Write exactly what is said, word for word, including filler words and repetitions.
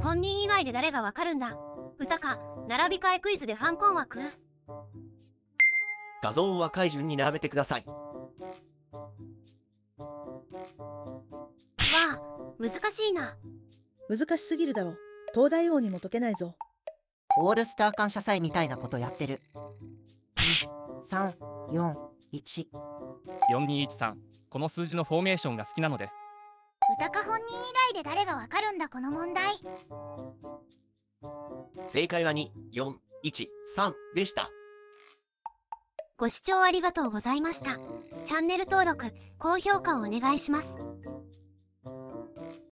本人以外で誰がわかるんだ。歌か、並び替えクイズでファンコン枠。わ画像を赤い順に並べてください。 あ、難しいな。 難しすぎるだろ。東大王にも解けないぞ。 オールスター感謝祭みたいなことやってる。に、さん、よん、いち。 よんにいちさん、この数字のフォーメーションが好きなので。 歌か本人以外で誰がわかるんだこの問題。 正解はに、よん、いち、さんでした。 ご視聴ありがとうございました。チャンネル登録、高評価をお願いします。